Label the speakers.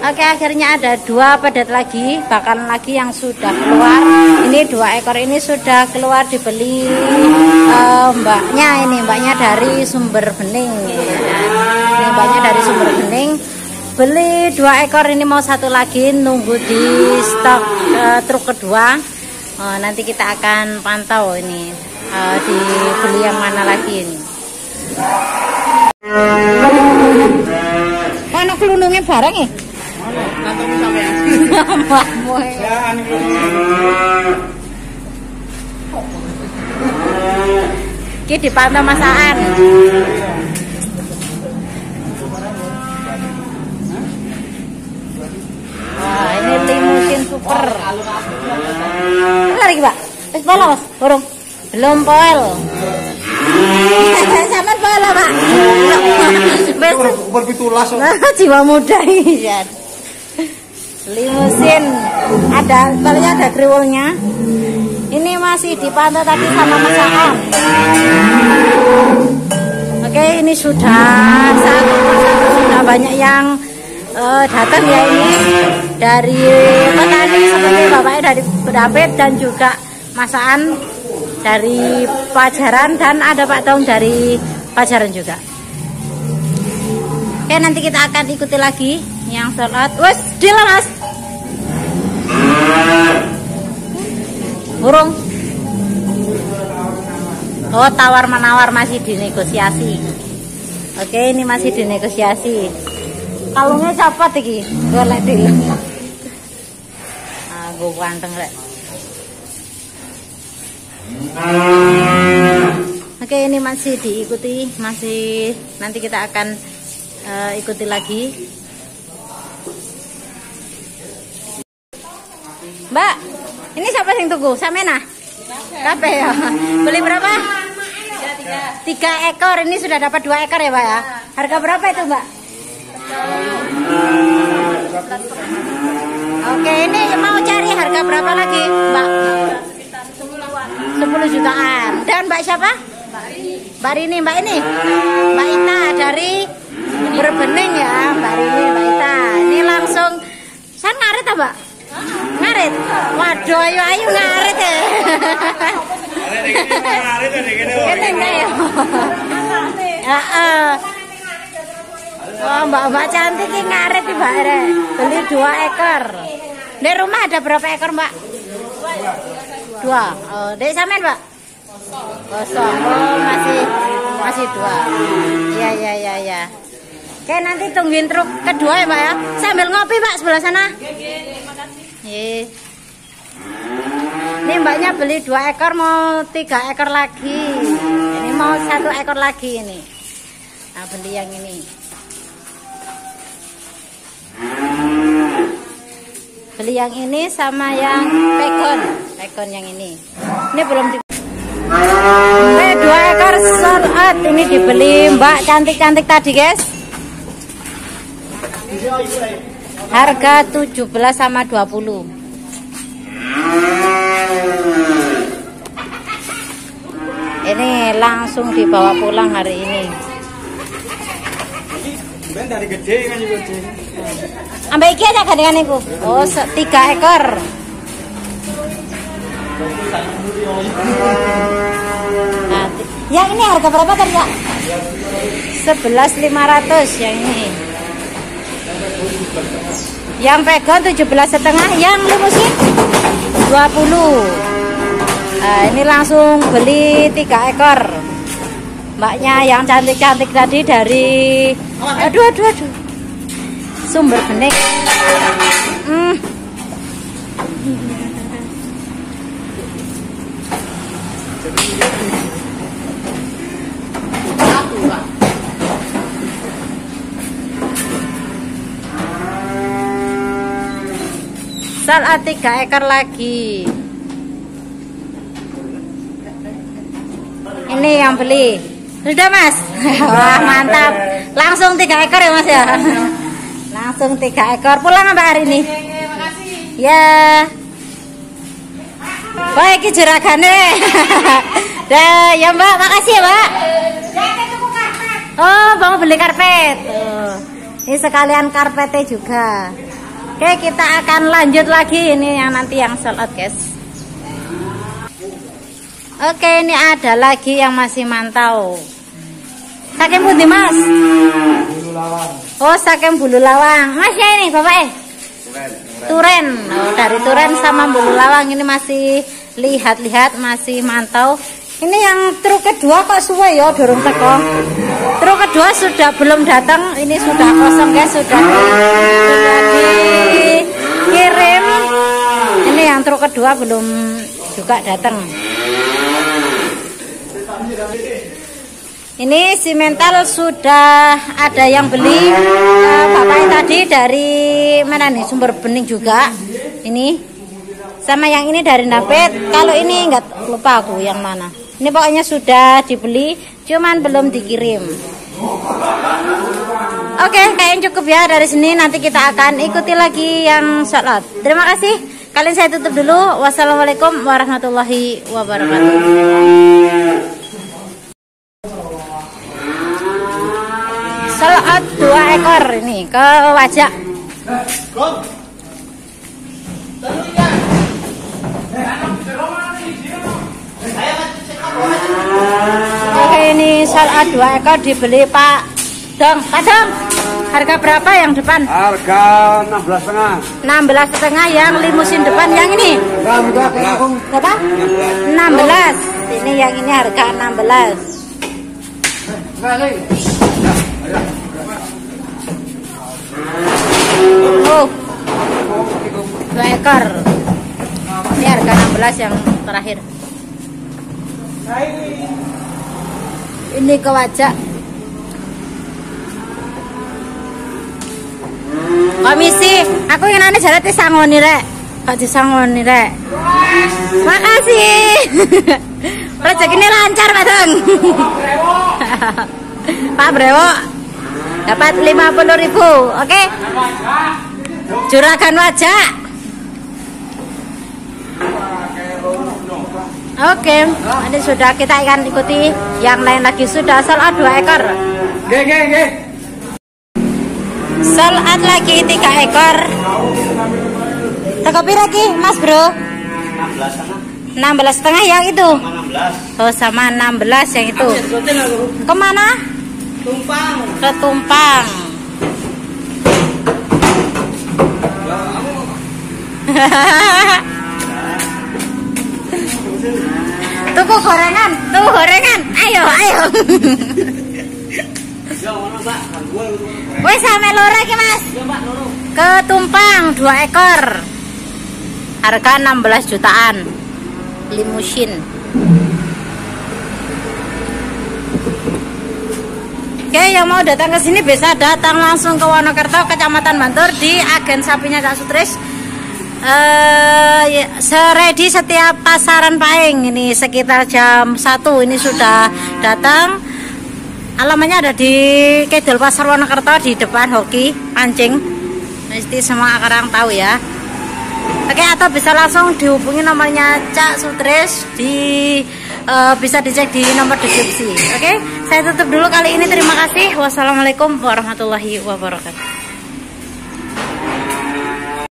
Speaker 1: Oke, akhirnya ada 2 pedet lagi, bakalan lagi yang sudah keluar. Ini 2 ekor ini sudah keluar, dibeli mbaknya dari Sumber Bening. Ini mbaknya dari Sumber Bening. Beli 2 ekor, ini mau 1 lagi, nunggu di stok truk kedua. Nanti kita akan pantau ini dibeli yang mana lagi ini. Mana kelundungnya bareng ya? Ini dipantau masakan. Wah, ini limusin super. Lagi Pak, wis pola Mas, burung. Belum poel. Sama pola Pak.
Speaker 2: Umur 17.
Speaker 1: Jiwa muda ini. Limusin, palingnya ada kriwolnya. Ini masih dipantau tadi sama masakan. Oke, ini sudah banyak yang datang ya, ini dari petani seperti bapaknya dari David dan juga masakan dari Pajaran, dan ada Pak Daung dari Pajaran juga. Oke, nanti kita akan ikuti lagi yang sholat. Wes, deal Mas. Burung. Oh, tawar menawar masih dinegosiasi. Oke, ini masih dinegosiasi. Kalungnya copot iki, golek dulu. Ah, gue ganteng rek. Oke, ini masih diikuti, nanti kita akan ikuti lagi. Mbak, ini siapa yang tunggu? Samena? Kabeh ya. Beli berapa? 3 ekor. Ini sudah dapat 2 ekor ya, Mbak ya? Harga berapa itu, Mbak? Oke, ini mau cari harga berapa lagi, Mbak? 10 jutaan. Dan Mbak siapa? Mbak Rini. Mbak Ita dari Berbening ya, Mbak Rini, Mbak Ita. Ini langsung, saya ngarit ya, Mbak? Ngarit? Waduh, ayo ngarit ya. Ini enggak ya? Oh, mbak cantik ini ngarit nih Mbak. Beli 2 ekor. Di rumah ada berapa ekor Mbak? 2. Oh, dari samen Mbak? Kosong. Oh, masih 2. Iya. Oke, nanti tungguin truk kedua ya Mbak ya. Sambil ngopi Mbak sebelah sana. Iya. Ini mbaknya beli 2 ekor, mau 3 ekor lagi. Ini mau 1 ekor lagi ini. Nah, beli yang ini. Beli yang ini sama yang pegon yang ini. Ini belum di. 2 ekor sold out. Ini dibeli mbak cantik-cantik tadi guys. Harga 17 sama 20. Ini langsung dibawa pulang hari ini.
Speaker 2: Dari gede kan juga gede.
Speaker 1: Ambil iki aja gandengan iku. Oh, 3 ekor. Nah, yang ini harga berapa tadi, Kak? 11.500 yang ini. Yang pegon 17,5, yang limusin 20. Nah, ini langsung beli 3 ekor. Mbaknya yang cantik-cantik tadi dari aduh Sumber Bening. Salah 3 ekor lagi. Ini yang beli. Sudah Mas? Wah mantap. Langsung 3 ekor ya Mas ya? Langsung 3 ekor. Pulang Mbak hari ini? Makasih. Ya. Baik juragane. Dah ya Mbak, makasih ya Mbak. Oh, mau beli karpet. Ini sekalian karpetnya juga. Oke, kita akan lanjut lagi ini yang nanti yang sold out, guys. Oke, ini ada lagi yang masih mantau. Saking pundi, Mas?
Speaker 2: Bulu lawang.
Speaker 1: Oh, saking Bulu Lawang. Mas ya ini, Bapak Turen. Oh, dari Turen sama Bulu Lawang ini masih lihat-lihat, masih mantau. Ini yang truk kedua kok suwe ya dorong teko. Truk kedua sudah belum datang, ini sudah kosong guys, sudah dikirim. Ini yang truk kedua belum juga datang. Ini simental sudah ada yang beli, bapaknya tadi dari mana nih, Sumber Bening juga. Ini sama yang ini dari Napet. Kalau ini enggak, lupa aku yang mana. Ini pokoknya sudah dibeli, cuman belum dikirim. Oke, kayaknya cukup ya dari sini. Nanti kita akan ikuti lagi yang sold out. Terima kasih. Kalian saya tutup dulu. Wassalamualaikum warahmatullahi wabarakatuh. Sold out 2 ekor ini ke Wajak. Oke, ini sold out 2 ekor dibeli Pak Dong. Pak Dong, harga berapa yang depan?
Speaker 2: Harga 16,5.
Speaker 1: 16,5 yang limusin depan yang ini. Berapa? 16. Ini yang ini harga 16. Oh, 2 ekor. Ini harga 16 yang terakhir. Ini ke Wajak. Komisi, aku ingin ane jalan disangoni rek. Kok disangoni rek. Makasih. Rezekinya lancar Pak Dong. Pak Brewo dapat 50.000. Oke. Juragan Wajak. Oke, ini sudah kita akan ikuti yang lain lagi. Sudah sold out 2 ekor. Sold out lagi 3 ekor. Teko pira ki, Mas Bro? 16,5 yang itu. Oh, sama 16 yang itu. Kemana?
Speaker 2: Tumpang.
Speaker 1: Ke Tumpang. Tuku gorengan, tuku gorengan. Ayo, ayo. Wes sampe loro iki, Mas. Ke Tumpang 2 ekor. Harga 16 jutaan. Limusin. Oke, yang mau datang ke sini bisa datang langsung ke Wonokerto, Kecamatan Bantur di agen sapinya Kak Sutris. Seredi setiap pasaran Paing ini sekitar jam 1 ini sudah datang. Alamatnya ada di Kedel Pasar Wonokerto di depan hoki pancing. Mesti semua orang tahu ya. Oke, atau bisa langsung dihubungi nomornya Cak Sutris di bisa dicek di nomor deskripsi. Oke, saya tutup dulu kali ini. Terima kasih. Wassalamualaikum warahmatullahi wabarakatuh.